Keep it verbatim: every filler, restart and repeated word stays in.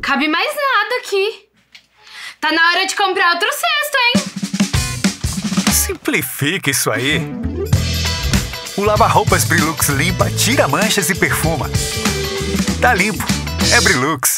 cabe mais nada aqui. Tá na hora de comprar outro cesto, hein? Simplifica isso aí. O lava-roupas Brilux limpa, tira manchas e perfuma. Tá limpo. É Brilux.